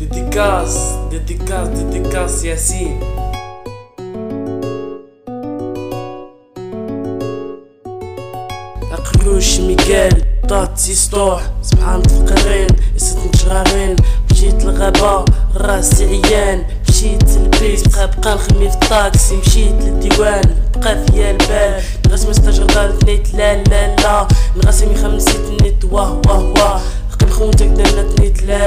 ديديكاس ياسين. قروش ميكال طاطسي سطوح سبحان فقرين قصة متشغرين. مشيت الغابة راسي عيان، مشيت للبيس بقى نخمي في الطاكسي. مشيت للديوان بقى فيا البال، نغسم استجردات نيت لا نغسم خمسيت نيت واه قبل خونتك دنت نيت لا